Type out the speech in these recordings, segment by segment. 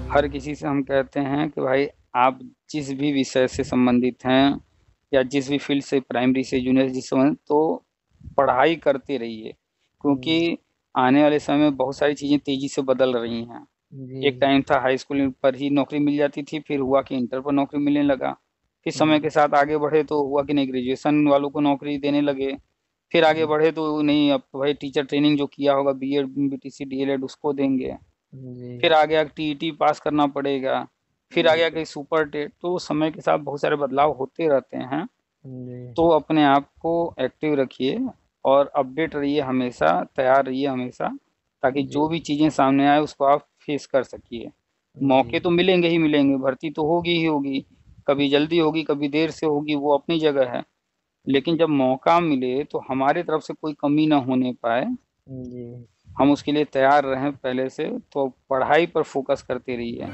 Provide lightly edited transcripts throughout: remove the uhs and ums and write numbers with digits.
हर किसी से हम कहते हैं कि भाई आप जिस भी विषय से संबंधित हैं या जिस भी फील्ड से, प्राइमरी से जूनियर जिस संबंधित, तो पढ़ाई करते रहिए, जी क्योंकि आने वाले समय में बहुत सारी चीजें तेजी से बदल रही हैं। जी एक टाइम था हाई स्कूल पर ही नौकरी मिल जाती थी, फिर हुआ कि इंटर पर नौकरी मिलने लगा। फिर समय के साथ आगे बढ़े तो हुआ कि नहीं, ग्रेजुएशन वालों को नौकरी देने लगे। फिर आगे जी बढ़े तो नहीं, अब तो भाई टीचर ट्रेनिंग जो किया होगा, बीएड बीटीसी डीएलएड, उसको देंगे। जी फिर आ गया टीईटी पास करना पड़ेगा। फिर आ गया कि सुपर टेट। तो समय के साथ बहुत सारे बदलाव होते रहते हैं। जी तो अपने आप को एक्टिव रखिए और अपडेट रहिए, हमेशा तैयार रहिए हमेशा, ताकि जी जो भी चीज़ें सामने आए उसको आप फेस कर सकिए। जी मौके तो मिलेंगे ही मिलेंगे, भर्ती तो होगी ही होगी, कभी जल्दी होगी कभी देर से होगी, वो अपनी जगह है। लेकिन जब मौका मिले तो हमारी तरफ से कोई कमी ना होने पाए, जी हम उसके लिए तैयार रहें पहले से। तो पढ़ाई पर फोकस करते रहिए।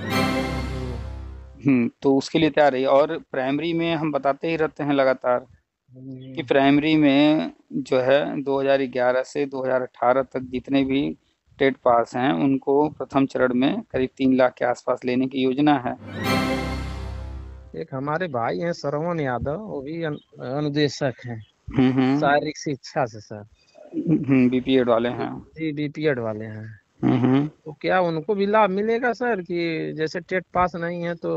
तो उसके लिए तैयार रहिए। और प्राइमरी में हम बताते ही रहते हैं लगातार कि जी प्राइमरी में जो है 2011 से 2018 तक जितने भी टेट पास हैं उनको प्रथम चरण में करीब 3 लाख के आसपास लेने की योजना है। एक हमारे भाई हैं श्रवण यादव, वो भी अनुदेशक हैं हम्म। शारीरिक शिक्षा से सर। बीपीएड वाले हैं। जी बीपीएड वाले हैं। हम्म। तो क्या उनको भी लाभ मिलेगा सर, कि जैसे टेट पास नहीं है तो?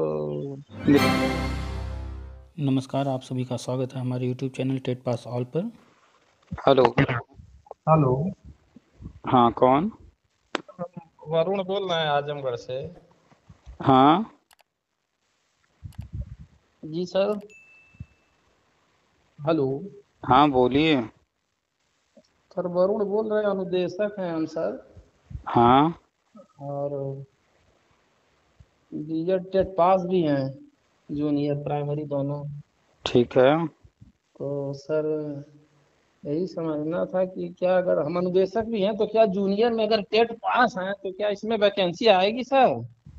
नमस्कार, आप सभी का स्वागत है हमारे YouTube channel TET pass all पर। हेलो। हेलो। हाँ, कौन? हम वरुण बोल रहे हैं आजमगढ़ से। हाँ। जी सर। हेलो। हाँ, बोलिए। सर वरुण बोल रहे हैं, अनुदेशक हैं हम सर। हाँ। और बीएड टेट पास भी हैं, जूनियर प्राइमरी दोनों। ठीक है। तो सर यही समझना था कि क्या अगर हम अनुदेशक भी हैं तो क्या जूनियर में अगर टेट पास हैं तो क्या इसमें वैकेंसी आएगी सर?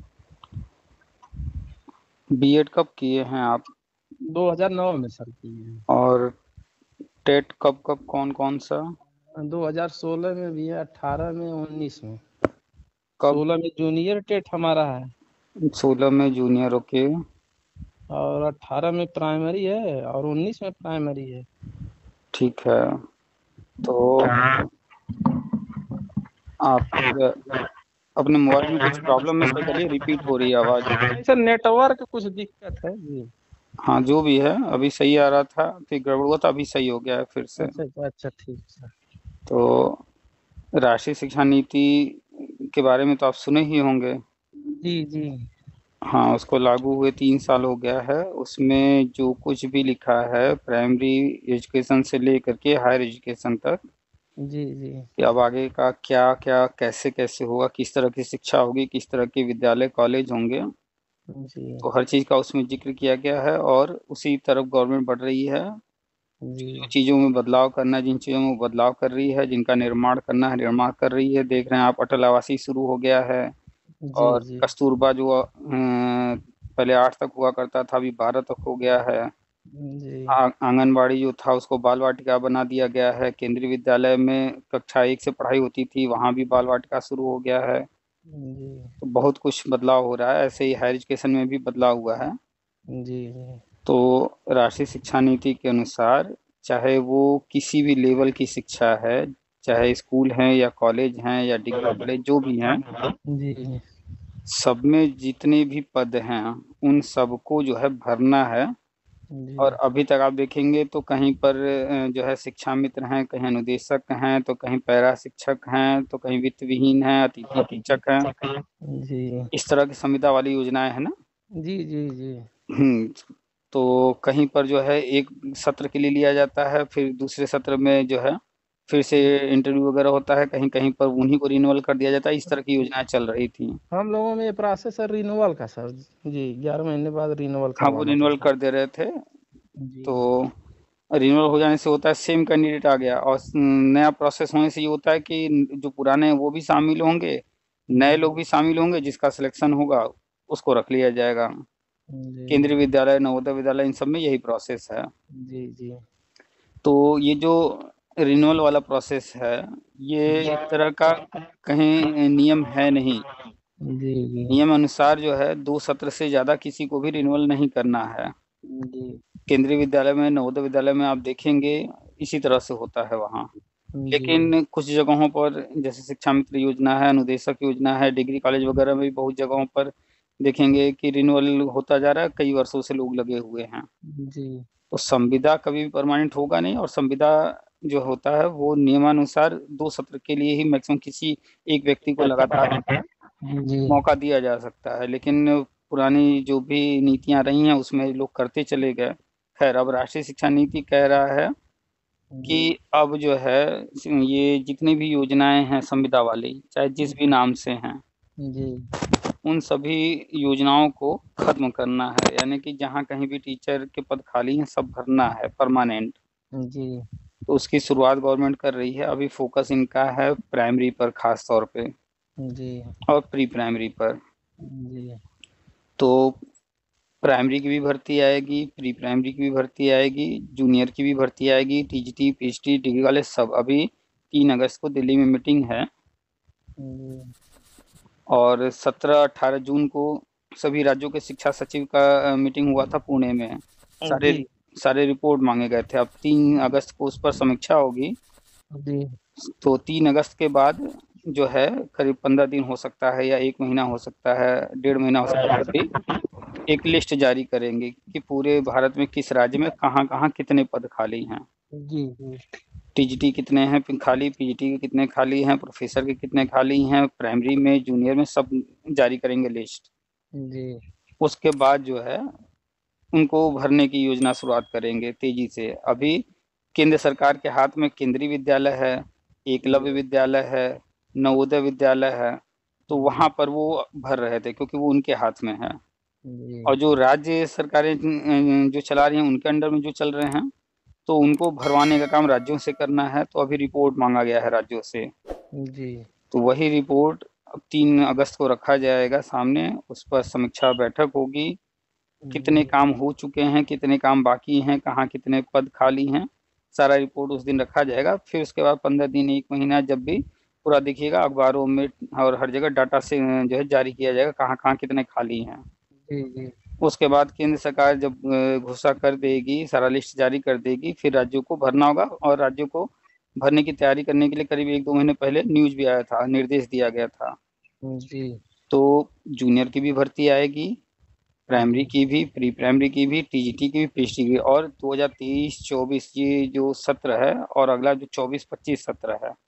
बीएड कब किए हैं आप? 2009 में सर की है। और टेट कब कब, कौन कौन सा? 2016 में भी है, 18 में, 19 में। कब? 16 में जूनियर टेट हमारा है, 16 में जूनियर, ओके। और 18 में प्राइमरी है, और 19 में प्राइमरी है। ठीक है। तो आप अपने मोबाइल में कुछ प्रॉब्लम है क्या? चलिए, रिपीट हो रही है आवाज़। नहीं सर, नेटवर्क कुछ दिक्कत है जी। हाँ, जो भी है, अभी सही आ रहा था, फिर गड़बड़ हुआ था, अभी सही हो गया है फिर से। अच्छा अच्छा अच्छा, ठीक सर। तो राष्ट्रीय शिक्षा नीति के बारे में तो आप सुने ही होंगे। जी जी हाँ, उसको लागू हुए 3 साल हो गया है। उसमें जो कुछ भी लिखा है प्राइमरी एजुकेशन से लेकर के हायर एजुकेशन तक, जी जी कि अब आगे का क्या क्या कैसे कैसे होगा, किस तरह की शिक्षा होगी, किस तरह के विद्यालय कॉलेज होंगे, जी तो हर चीज़ का उसमें जिक्र किया गया है। और उसी तरफ गवर्नमेंट बढ़ रही है। जो जी चीज़ों में बदलाव करना है, जिन चीज़ों में बदलाव कर रही है, जिनका निर्माण करना है निर्माण कर रही है। देख रहे हैं आप, अटल आवासीय शुरू हो गया है। जी और जी कस्तूरबा जो पहले 8 तक हुआ करता था, अभी 12 तक हो गया है। जी आंगनबाड़ी जो था उसको बाल वाटिका बना दिया गया है। केंद्रीय विद्यालय में कक्षा 1 से पढ़ाई होती थी, वहाँ भी बाल वाटिका शुरू हो गया है। जी तो बहुत कुछ बदलाव हो रहा है। ऐसे ही हायर एजुकेशन में भी बदलाव हुआ है। जी जी तो राष्ट्रीय शिक्षा नीति के अनुसार, चाहे वो किसी भी लेवल की शिक्षा है, चाहे स्कूल हैं या कॉलेज हैं या डिग्री कॉलेज जो भी हैं, जी सब में जितने भी पद हैं उन सबको जो है भरना है। और जी अभी तक आप देखेंगे तो कहीं पर जो है शिक्षा मित्र हैं, कहीं अनुदेशक हैं, तो कहीं पैरा शिक्षक हैं, तो कहीं वित्त विहीन हैं, अतिथि शिक्षक हैं। जी इस तरह की संविदा वाली योजनाएं है ना। जी जी जी तो कहीं पर जो है एक सत्र के लिए लिया जाता है, फिर दूसरे सत्र में जो है फिर से इंटरव्यू वगैरह होता है, कहीं कहीं पर उन्हीं को रिन्यूअल कर दिया जाता है। इस तरह की योजनाएं चल रही थी। हम लोगों में ये प्रोसेस है रिन्यूअल का सर। जी 11 महीने बाद रिन्यूअल हाँ, वो करवाना रिन्यूअल पड़ता कर दे रहे थे। जी तो रिन्यूअल हो जाने से होता है सेम कैंडिडेट आ गया, और नया प्रोसेस होने से ये होता है कि जो पुराने हैं वो भी शामिल होंगे, नए जी लोग भी शामिल होंगे, जिसका सिलेक्शन होगा उसको रख लिया जाएगा। जी केंद्रीय विद्यालय, नवोदय विद्यालय, इन सब में यही प्रोसेस है। जी जी तो ये जो रिन्यूअल वाला प्रोसेस है, ये जी एक तरह का कहीं नियम है नहीं। जी जी नियम अनुसार जो है 2 सत्र से ज्यादा किसी को भी रिन्यूअल नहीं करना है। जी केंद्रीय विद्यालय में, नवोदय विद्यालय में आप देखेंगे इसी तरह से होता है वहाँ। जी लेकिन कुछ जगहों पर जैसे शिक्षा मित्र योजना है, अनुदेशक योजना है, डिग्री कॉलेज वगैरह में भी बहुत जगहों पर देखेंगे कि रिन्यूअल होता जा रहा है, कई वर्षों से लोग लगे हुए हैं। जी तो संविदा कभी भी परमानेंट होगा नहीं, और संविदा जो होता है वो नियमानुसार 2 सत्र के लिए ही मैक्सिमम किसी एक व्यक्ति को लगातार जी मौका दिया जा सकता है। लेकिन पुरानी जो भी नीतियां रही हैं उसमें लोग करते चले गए। खैर, अब राष्ट्रीय शिक्षा नीति कह रहा है कि जी अब जो है ये जितनी भी योजनाएं हैं संविदा वाली, चाहे जिस भी नाम से हैं, जी उन सभी योजनाओं को खत्म करना है। यानी कि जहाँ कहीं भी टीचर के पद खाली हैं सब भरना है परमानेंट। जी तो उसकी शुरुआत गवर्नमेंट कर रही है। अभी फोकस इनका है प्राइमरी पर खास तौर पे, जी और प्री प्राइमरी पर। जी तो प्राइमरी की भी भर्ती आएगी, प्री प्राइमरी की भी भर्ती आएगी, जूनियर की भी भर्ती आएगी, टीजीटी, पीएचडी, डिग्री वाले सब। अभी 3 अगस्त को दिल्ली में मीटिंग है, और 17-18 जून को सभी राज्यों के शिक्षा सचिव का मीटिंग हुआ था पुणे में। सारे जी सारे रिपोर्ट मांगे गए थे। अब 3 अगस्त को उस पर समीक्षा होगी। जी तो 3 अगस्त के बाद जो है करीब 15 दिन हो सकता है, या 1 महीना हो सकता है, 1.5 महीना हो सकता है, तभी एक लिस्ट जारी करेंगे कि पूरे भारत में किस राज्य में कहाँ कहाँ कितने पद खाली हैं। जी जी टीजीटी कितने हैं खाली, पीजीटी के कितने खाली हैं, प्रोफेसर के कितने खाली हैं, प्राइमरी में, जूनियर में, सब जारी करेंगे लिस्ट। जी उसके बाद जो है उनको भरने की योजना शुरुआत करेंगे तेजी से। अभी केंद्र सरकार के हाथ में केंद्रीय विद्यालय है, एकलव्य विद्यालय है, नवोदय विद्यालय है। तो वहां पर वो भर रहे थे क्योंकि वो उनके हाथ में है। और जो राज्य सरकारें जो चला रही हैं उनके अंडर में जो चल रहे हैं, तो उनको भरवाने का काम राज्यों से करना है। तो अभी रिपोर्ट मांगा गया है राज्यों से। जी तो वही रिपोर्ट अब 3 अगस्त को रखा जाएगा सामने, उस पर समीक्षा बैठक होगी। कितने काम हो चुके हैं, कितने काम बाकी हैं, कहाँ कितने पद खाली हैं, सारा रिपोर्ट उस दिन रखा जाएगा। फिर उसके बाद 15 दिन, 1 महीना, जब भी पूरा दिखेगा अखबारों में और हर जगह डाटा से जो है जारी किया जाएगा कहाँ कहाँ कितने खाली हैं। जी जी उसके बाद केंद्र सरकार जब घोषणा कर देगी, सारा लिस्ट जारी कर देगी, फिर राज्यों को भरना होगा। और राज्यों को भरने की तैयारी करने के लिए करीब 1-2 महीने पहले न्यूज भी आया था, निर्देश दिया गया था। जी तो जूनियर की भी भर्ती आएगी, प्राइमरी की भी, प्री प्राइमरी की भी, टीजीटी की भी, पीएचडी की भी। और 2023-24 ये जो सत्र है, और अगला जो 24-25 सत्र है,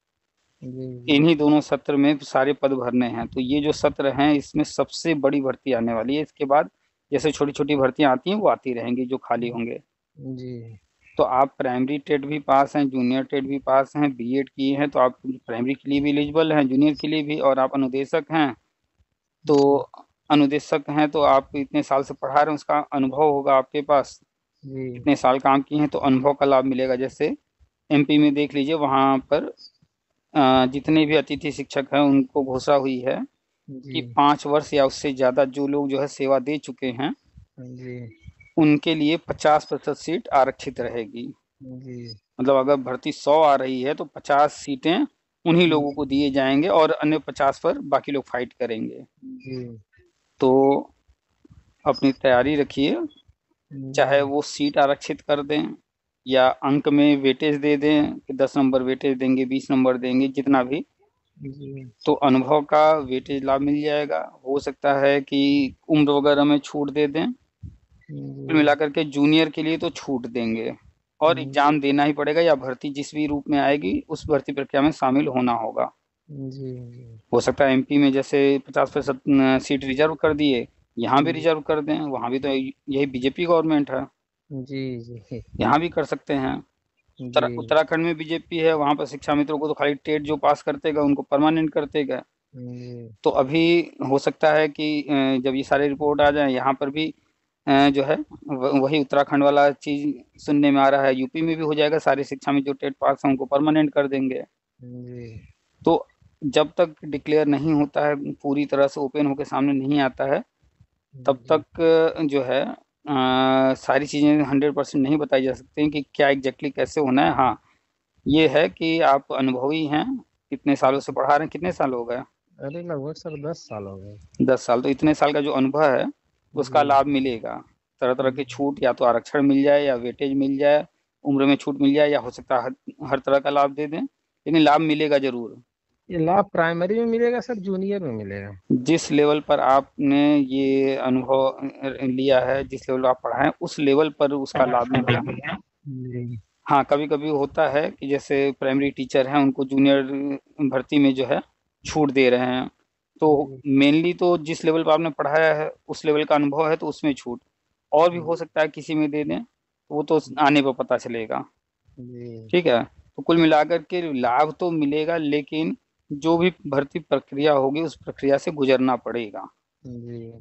जी इन्हीं दोनों सत्र में सारे पद भरने हैं। तो ये जो सत्र हैं इसमें सबसे बड़ी भर्ती आने वाली है। इसके बाद जैसे छोटी छोटी भर्तियां आती हैं वो आती रहेंगी जो खाली होंगे। जी तो आप प्राइमरी टेट भी पास हैं, जूनियर टेट भी पास हैं, बीएड किए हैं, तो आप प्राइमरी के लिए भी एलिजिबल हैं, जूनियर के लिए भी। और आप अनुदेशक हैं तो अनुदेशक हैं तो आप इतने साल से पढ़ा रहे हैं, उसका अनुभव होगा आपके पास, जी इतने साल काम किए हैं तो अनुभव का लाभ मिलेगा। जैसे एमपी में देख लीजिए, वहाँ पर जितने भी अतिथि शिक्षक हैं उनको घोषणा हुई है जी कि 5 वर्ष या उससे ज़्यादा जो लोग जो है सेवा दे चुके हैं जी उनके लिए 50% सीट आरक्षित रहेगी। जी मतलब अगर भर्ती 100 आ रही है तो 50 सीटें उन्हीं लोगों को दिए जाएंगे, और अन्य 50 पर बाकी लोग फाइट करेंगे। जी तो अपनी तैयारी रखिए, जी चाहे वो सीट आरक्षित कर दें या अंक में वेटेज दे दें कि 10 नंबर वेटेज देंगे, 20 नंबर देंगे, जितना भी। जी तो अनुभव का वेटेज लाभ मिल जाएगा। हो सकता है कि उम्र वगैरह में छूट दे दें। कुल मिलाकर के जूनियर के लिए तो छूट देंगे, और एग्जाम देना ही पड़ेगा, या भर्ती जिस भी रूप में आएगी उस भर्ती प्रक्रिया में शामिल होना होगा। जी हो सकता है एमपी में जैसे 50% सीट रिजर्व कर दिए, यहाँ भी जी रिजर्व कर दें, वहाँ भी तो यही बीजेपी गवर्नमेंट है, जी जी यहाँ भी कर सकते हैं। जी उत्तराखंड में बीजेपी है, वहाँ पर शिक्षा मित्रों को तो खाली टेट जो पास करते गए उनको परमानेंट करते गए। जी तो अभी हो सकता है कि जब ये सारे रिपोर्ट आ जाए यहाँ पर भी जो है वही उत्तराखंड वाला चीज सुनने में आ रहा है। यूपी में भी हो जाएगा, सारे शिक्षा में जो टेट पास है उनको परमानेंट कर देंगे। तो जब तक डिक्लेयर नहीं होता है, पूरी तरह से ओपन होकर सामने नहीं आता है, तब तक जो है सारी चीज़ें 100% नहीं बताई जा सकती कि क्या एग्जैक्टली कैसे होना है। हाँ, ये है कि आप अनुभवी हैं, कितने सालों से पढ़ा रहे हैं, कितने साल हो गए? अरे लगभग सर 10 साल हो गए। 10 साल, तो इतने साल का जो अनुभव है उसका जी लाभ मिलेगा। तरह तरह की जी। छूट, या तो आरक्षण मिल जाए या वेटेज मिल जाए, उम्र में छूट मिल जाए, या हो सकता है हर तरह का लाभ दे दें, लेकिन लाभ मिलेगा जरूर। ये लाभ प्राइमरी में मिलेगा सर, जूनियर में मिलेगा? जिस लेवल पर आपने ये अनुभव लिया है, जिस लेवल पर आप पढ़ा है, उस लेवल पर उसका लाभ मिलेगा। जी हाँ, कभी कभी होता है कि जैसे प्राइमरी टीचर हैं, उनको जूनियर भर्ती में जो है छूट दे रहे हैं, तो जी मेनली तो जिस लेवल पर आपने पढ़ाया है उस लेवल का अनुभव है तो उसमें छूट, और भी हो सकता है किसी में दे दें, तो वो तो आने पर पता चलेगा। जी ठीक है, तो कुल मिलाकर के लाभ तो मिलेगा, लेकिन जो भी भर्ती प्रक्रिया होगी उस प्रक्रिया से गुजरना पड़ेगा। जी।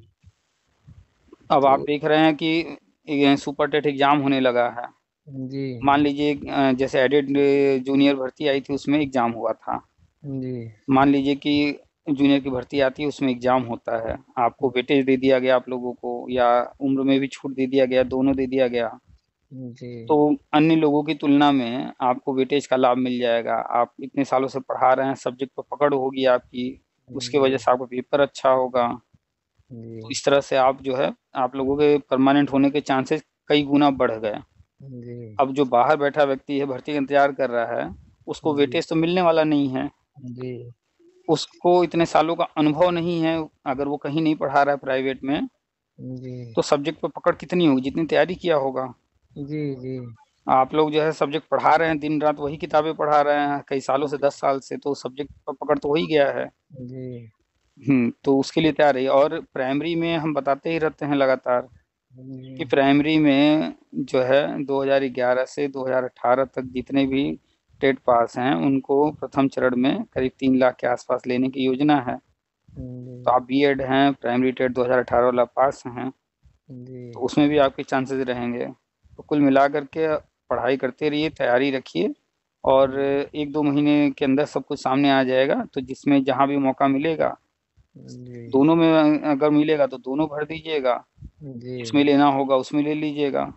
अब आप तो देख रहे हैं कि ये सुपर टेट एग्जाम होने लगा है। जी मान लीजिए जैसे एडेड जूनियर भर्ती आई थी, उसमें एग्जाम हुआ था। जी मान लीजिए कि जूनियर की भर्ती आती है, उसमें एग्जाम होता है, आपको वेटेज दे दिया गया आप लोगों को, या उम्र में भी छूट दे दिया गया, दोनों दे दिया गया, जी तो अन्य लोगों की तुलना में आपको वेटेज का लाभ मिल जाएगा। आप इतने सालों से पढ़ा रहे हैं, सब्जेक्ट पर पकड़ होगी आपकी, उसकी वजह जी से आपका पेपर अच्छा होगा। तो जी इस तरह से आप जो है, आप लोगों के परमानेंट होने के चांसेस कई गुना बढ़ गए। जी अब जो बाहर बैठा व्यक्ति है, भर्ती का इंतजार कर रहा है, उसको जी वेटेज तो मिलने वाला नहीं है। जी उसको इतने सालों का अनुभव नहीं है, अगर वो कहीं नहीं पढ़ा रहा है प्राइवेट में, जी तो सब्जेक्ट पर पकड़ कितनी होगी, जितनी तैयारी किया होगा। जी जी आप लोग जो है सब्जेक्ट पढ़ा रहे हैं, दिन रात वही किताबें पढ़ा रहे हैं कई सालों से, 10 साल से, तो सब्जेक्ट पर पकड़ तो हो ही गया है। जी तो उसके लिए तैयार रही। और प्राइमरी में हम बताते ही रहते हैं लगातार कि जी प्राइमरी में जो है 2011 से 2018 तक जितने भी टेट पास हैं, उनको प्रथम चरण में करीब 3 लाख के आसपास लेने की योजना है। तो आप बीएड हैं, प्राइमरी टेट 2018 वाला पास हैं, जी तो उसमें भी आपके चांसेस रहेंगे। तो कुल मिला करके पढ़ाई करते रहिए, तैयारी रखिए, और एक दो महीने के अंदर सब कुछ सामने आ जाएगा। तो जिसमें जहाँ भी मौका मिलेगा, जी दोनों में अगर मिलेगा तो दोनों भर दीजिएगा, जी। जिसमें लेना होगा उसमें ले लीजिएगा।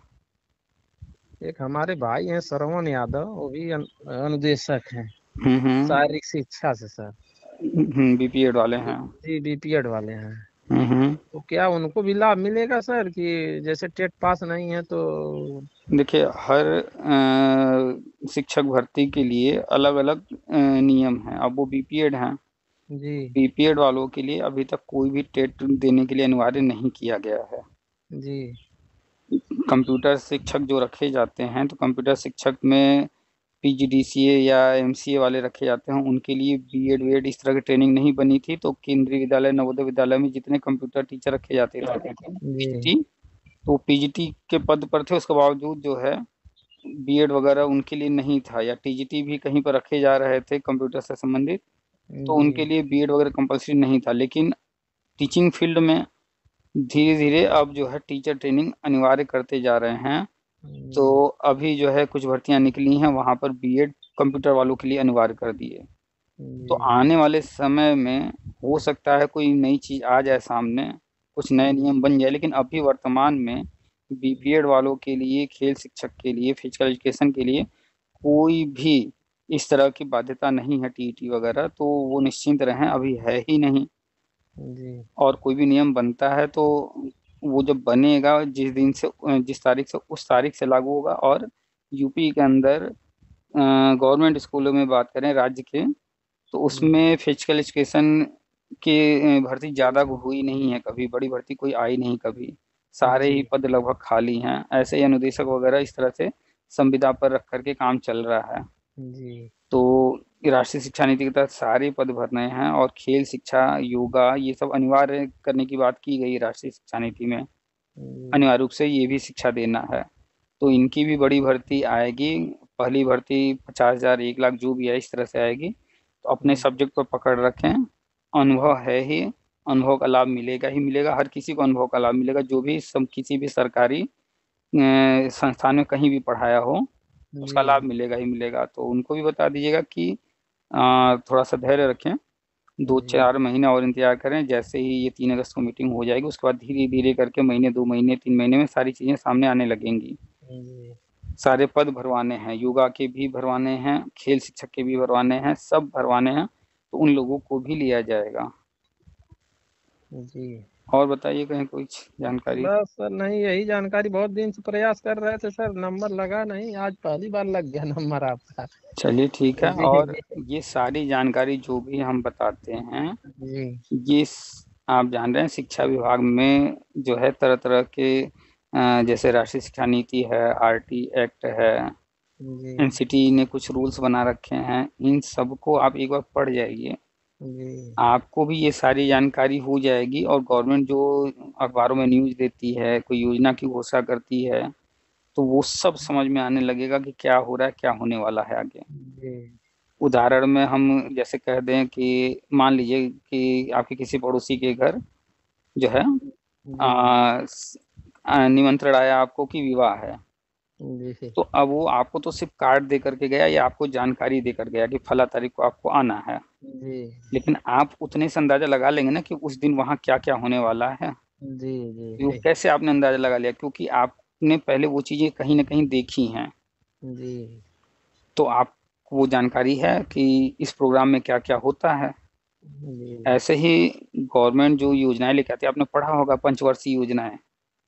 एक हमारे भाई हैं श्रवण यादव, वो भी अनुदेशक हैं हम्म। शारीरिक शिक्षा से सर। बीपीएड वाले हैं। जी बीपीएड वाले हैं। हम्म। तो क्या उनको भी लाभ मिलेगा सर, कि जैसे टेट पास नहीं है तो? देखिए, हर शिक्षक भर्ती के लिए अलग अलग नियम हैं। अब वो बीपीएड हैं, जी बीपीएड वालों के लिए अभी तक कोई भी टेट देने के लिए अनिवार्य नहीं किया गया है। जी कंप्यूटर शिक्षक जो रखे जाते हैं, तो कंप्यूटर शिक्षक में पीजीडीसीए या एमसीए वाले रखे जाते हैं, उनके लिए बीएड वीएड इस तरह की ट्रेनिंग नहीं बनी थी। तो केंद्रीय विद्यालय, नवोदय विद्यालय में जितने कंप्यूटर टीचर रखे जाते थे, जी पीजीटी, तो पीजीटी के पद पर थे, उसके बावजूद जो है बीएड वगैरह उनके लिए नहीं था, या टीजीटी भी कहीं पर रखे जा रहे थे कंप्यूटर से संबंधित, तो जी उनके लिए बीएड वगैरह कंपलसरी नहीं था। लेकिन टीचिंग फील्ड में धीरे धीरे अब जो है टीचर ट्रेनिंग अनिवार्य करते जा रहे हैं। तो जी अभी जो है कुछ भर्तियां निकली हैं, वहां पर बीएड कंप्यूटर वालों के लिए अनिवार्य कर दिए। तो जी आने वाले समय में हो सकता है कोई नई चीज आ जाए सामने, कुछ नए नियम बन जाए, लेकिन अभी वर्तमान में बीपीएड वालों के लिए, खेल शिक्षक के लिए, फिजिकल एजुकेशन के लिए कोई भी इस तरह की बाध्यता नहीं है, टीईटी वगैरह, तो वो निश्चिंत रहें, अभी है ही नहीं। जी और कोई भी नियम बनता है तो वो जब बनेगा, जिस दिन से, जिस तारीख से, उस तारीख से लागू होगा। और यूपी के अंदर गवर्नमेंट स्कूलों में बात करें राज्य के, तो उसमें फिजिकल एजुकेशन की भर्ती ज़्यादा हुई नहीं है, कभी बड़ी भर्ती कोई आई नहीं कभी। सारे जी ही पद लगभग खाली हैं। ऐसे ही अनुदेशक वगैरह इस तरह से संविदा पर रख करके काम चल रहा है। जी तो ये राष्ट्रीय शिक्षा नीति के तहत सारे पद भरने हैं, और खेल शिक्षा, योगा, ये सब अनिवार्य करने की बात की गई राष्ट्रीय शिक्षा नीति में। जी अनिवार्य रूप से ये भी शिक्षा देना है, तो इनकी भी बड़ी भर्ती आएगी। पहली भर्ती 50,000, 1 लाख जो भी है, इस तरह से आएगी। तो अपने सब्जेक्ट पर पकड़ रखें, अनुभव है ही, अनुभव का लाभ मिलेगा ही मिलेगा, हर किसी को अनुभव का लाभ मिलेगा, जो भी किसी भी सरकारी संस्थान में कहीं भी पढ़ाया हो, उसका जी लाभ मिलेगा ही मिलेगा। तो उनको भी बता दीजिएगा कि थोड़ा सा धैर्य रखें, दो जी चार महीना और इंतजार करें। जैसे ही ये 3 अगस्त को मीटिंग हो जाएगी, उसके बाद धीरे धीरे करके महीने, 2 महीने, 3 महीने में सारी चीज़ें सामने आने लगेंगी। जी सारे पद भरवाने हैं, योगा के भी भरवाने हैं, खेल शिक्षक के भी भरवाने हैं, सब भरवाने हैं। तो उन लोगों को भी लिया जाएगा। जी। और बताइए कहीं कुछ जानकारी। बस सर नहीं, यही जानकारी, बहुत दिन से प्रयास कर रहे थे सर, नंबर लगा नहीं, आज पहली बार लग गया नंबर आपका। चलिए ठीक है। जी और जी। ये सारी जानकारी जो भी हम बताते हैं, जी ये आप जान रहे हैं शिक्षा विभाग में जो है तरह तरह के जैसे राष्ट्रीय शिक्षा नीति है, आरटी एक्ट है, जी। एनसीटी ने कुछ रूल्स बना रखे हैं, इन सबको आप एक बार पढ़ जाइए। जी आपको भी ये सारी जानकारी हो जाएगी। और गवर्नमेंट जो अखबारों में न्यूज़ देती है, कोई योजना की घोषणा करती है, तो वो सब समझ में आने लगेगा कि क्या हो रहा है, क्या होने वाला है आगे। जी। उदाहरण में हम जैसे कह दें कि मान लीजिए कि आपके किसी पड़ोसी के घर जो है जी निमंत्रण आया आपको कि विवाह है। जी। तो अब वो आपको तो सिर्फ कार्ड दे करके गया या आपको जानकारी दे कर गया कि फला तारीख को आपको आना है, जी लेकिन आप उतने से अंदाजा लगा लेंगे ना कि उस दिन वहाँ क्या क्या होने वाला है। जी। वो जी कैसे आपने अंदाजा लगा लिया? क्योंकि आपने पहले वो चीजें कहीं ना कहीं देखी हैं। जी तो आप वो जानकारी है कि इस प्रोग्राम में क्या क्या होता है। जी। ऐसे ही गवर्नमेंट जो योजनाएं लेके आती है, आपने पढ़ा होगा पंचवर्षीय योजनाएं,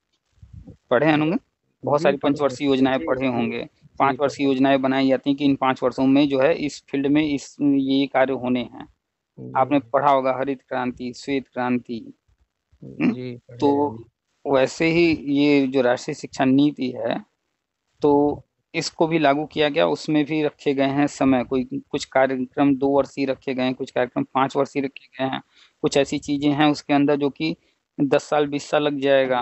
पढ़े हैं होंगे, बहुत जी सारी पढ़े। पंचवर्षीय योजनाएं जी पढ़े जी। होंगे। जी 5 वर्षीय पढ़े। योजनाएं बनाई जाती हैं कि इन 5 वर्षों में जो है इस फील्ड में इस ये कार्य होने हैं। जी आपने पढ़ा होगा हरित क्रांति, श्वेत क्रांति। हम्म? जी पढ़े हैं तो जी। वैसे ही ये जो राष्ट्रीय शिक्षा नीति है, तो इसको भी लागू किया गया। उसमें भी रखे गए हैं समय, कोई कुछ कार्यक्रम 2 वर्षीय रखे गए हैं, कुछ कार्यक्रम 5 वर्षीय रखे गए हैं, कुछ ऐसी चीजें हैं उसके अंदर जो कि 10 साल 20 साल लग जाएगा।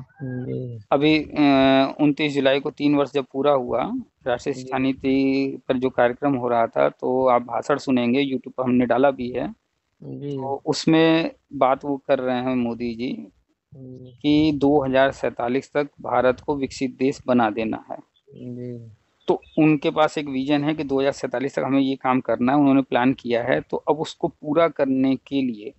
जी अभी 29 जुलाई को 3 वर्ष जब पूरा हुआ राष्ट्रीय शिक्षा जी नीति पर जो कार्यक्रम हो रहा था, तो आप भाषण सुनेंगे, यूट्यूब पर हमने डाला भी है। जी तो उसमें बात वो कर रहे हैं मोदी जी जी कि 2047 तक भारत को विकसित देश बना देना है। जी तो उनके पास एक विजन है कि 2047 तक हमें ये काम करना है, उन्होंने प्लान किया है। तो अब उसको पूरा करने के लिए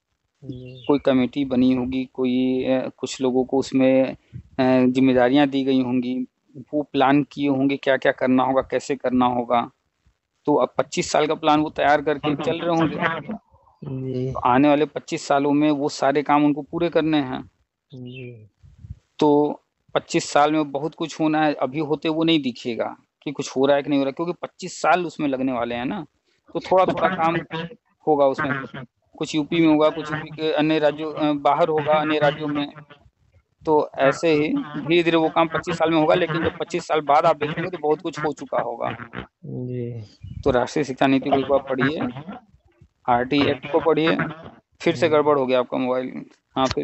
कोई कमेटी बनी होगी, कोई कुछ लोगों को उसमें जिम्मेदारियां दी गई होंगी, वो प्लान किए होंगे क्या क्या करना होगा, कैसे करना होगा। तो अब 25 साल का प्लान वो तैयार करके चल रहे होंगे। जी तो आने वाले 25 सालों में वो सारे काम उनको पूरे करने हैं। जी। तो 25 साल में बहुत कुछ होना है, अभी होते वो नहीं दिखेगा कि कुछ हो रहा है कि नहीं हो रहा है, क्योंकि 25 साल उसमें लगने वाले हैं ना। तो थोड़ा थोड़ा काम होगा उसमें, कुछ यूपी में होगा, कुछ यूपी के अन्य राज्यों बाहर होगा, अन्य राज्यों में। तो ऐसे ही धीरे धीरे वो काम 25 साल में होगा, लेकिन जब 25 साल बाद आप देखेंगे तो बहुत कुछ हो चुका होगा। जी तो राष्ट्रीय शिक्षा नीति को एक बार पढ़िए, आरटी एक्ट को पढ़िए। फिर से गड़बड़ हो गया आपका मोबाइल। हाँ फिर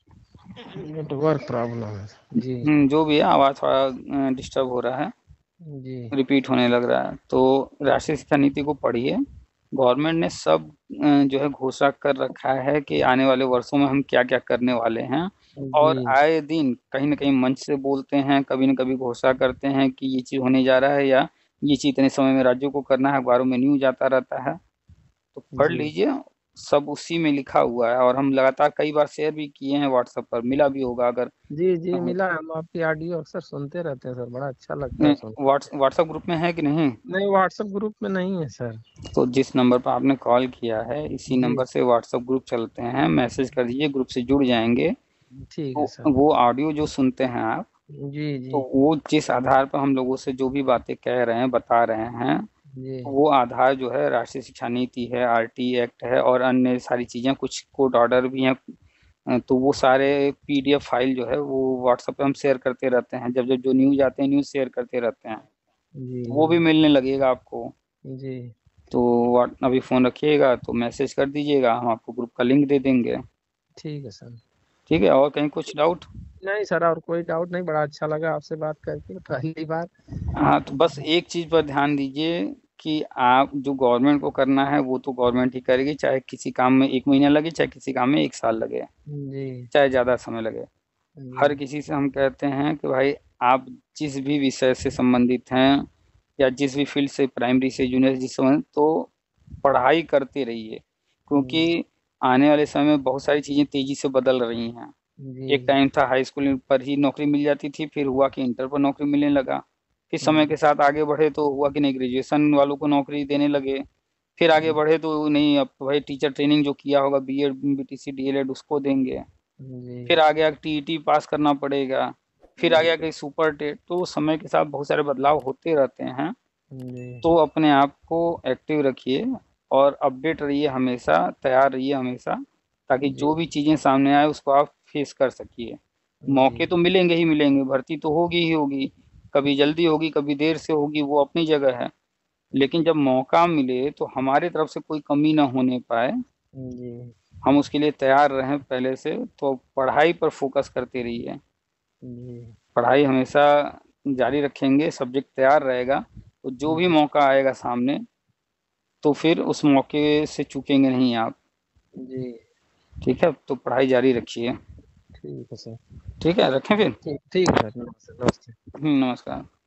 नेटवर्क प्रॉब्लम है। जी जो भी है, आवाज़ थोड़ा डिस्टर्ब हो रहा है, जी रिपीट होने लग रहा है। तो राष्ट्रीय शिक्षा नीति को पढ़िए। गवर्नमेंट ने सब जो है घोषणा कर रखा है कि आने वाले वर्षों में हम क्या क्या करने वाले हैं। जी और आए दिन कहीं ना कहीं मंच से बोलते हैं, कभी न कभी घोषणा करते हैं कि ये चीज़ होने जा रहा है, या ये चीज़ इतने समय में राज्यों को करना है, अखबारों में न्यूज आता रहता है। तो पढ़ जी लीजिए, सब उसी में लिखा हुआ है। और हम लगातार कई बार शेयर भी किए हैं व्हाट्सएप पर, मिला भी होगा अगर। जी जी मिला, हम आपकी ऑडियो अक्सर सुनते रहते हैं सर, बड़ा अच्छा लगता है सुन। व्हाट्सएप ग्रुप में है कि नहीं? नहीं, व्हाट्सएप ग्रुप में नहीं है सर। तो जिस नंबर पर आपने कॉल किया है, इसी जी नंबर से व्हाट्सएप ग्रुप चलते हैं, मैसेज कर दीजिए, ग्रुप से जुड़ जाएंगे। ठीक है तो सर। वो ऑडियो जो सुनते हैं आप, जी तो जी वो जिस आधार पर हम लोगों से जो भी बातें कह रहे हैं, बता रहे हैं, जी वो आधार जो है राष्ट्रीय शिक्षा नीति है, आरटी एक्ट है, और अन्य सारी चीज़ें, कुछ कोर्ट ऑर्डर भी हैं। तो वो सारे पीडीएफ फाइल जो है वो व्हाट्सएप पे हम शेयर करते रहते हैं, जब जब जो न्यूज आते हैं, न्यूज शेयर करते रहते हैं। जी तो वो भी मिलने लगेगा आपको। जी। तो अभी फ़ोन रखिएगा तो मैसेज कर दीजिएगा, हम आपको ग्रुप का लिंक दे देंगे। ठीक है सर। ठीक है, और कहीं कुछ डाउट? नहीं सर, और कोई डाउट नहीं, बड़ा अच्छा लगा आपसे बात करके पहली बार। हाँ, तो बस एक चीज़ पर ध्यान दीजिए कि आप जो गवर्नमेंट को करना है वो तो गवर्नमेंट ही करेगी, चाहे किसी काम में 1 महीना लगे, चाहे किसी काम में 1 साल लगे, जी चाहे ज़्यादा समय लगे। जी हर किसी से हम कहते हैं कि भाई, आप जिस भी विषय से संबंधित हैं, या जिस भी फील्ड से, प्राइमरी से जूनियर जिस समय, तो पढ़ाई करते रहिए। क्योंकि आने वाले समय में बहुत सारी चीज़ें तेज़ी से बदल रही हैं। जी एक टाइम था हाई स्कूल पर ही नौकरी मिल जाती थी, फिर हुआ कि इंटर पर नौकरी मिलने लगा। फिर समय के साथ आगे बढ़े तो हुआ कि नहीं, ग्रेजुएशन वालों को नौकरी देने लगे। फिर आगे बढ़े तो नहीं, अब भाई टीचर ट्रेनिंग जो किया होगा बीएड बीटीसी डीएलएड उसको देंगे। जी फिर आगे आगे टीईटी पास करना पड़ेगा। फिर आगे आगे सुपर टेट। तो समय के साथ बहुत सारे बदलाव होते रहते हैं। जी तो अपने आप को एक्टिव रखिए और अपडेट रहिए हमेशा, तैयार रहिए हमेशा, ताकि जी जो भी चीज़ें सामने आए उसको आप फेस कर सकिए। जी मौके तो मिलेंगे ही मिलेंगे, भर्ती तो होगी ही होगी, कभी जल्दी होगी कभी देर से होगी, वो अपनी जगह है। लेकिन जब मौका मिले तो हमारी तरफ से कोई कमी ना होने पाए, जी हम उसके लिए तैयार रहें पहले से। तो पढ़ाई पर फोकस करते रहिए, जी पढ़ाई हमेशा जारी रखेंगे, सब्जेक्ट तैयार रहेगा तो जो भी जी मौका आएगा सामने तो फिर उस मौके से चूकेंगे नहीं आप। जी ठीक है, तो पढ़ाई जारी रखिए। ठीक है सर। ठीक है, रखें फिर। ठीक ठीक है सर, नमस्ते नमस्ते। नमस्कार।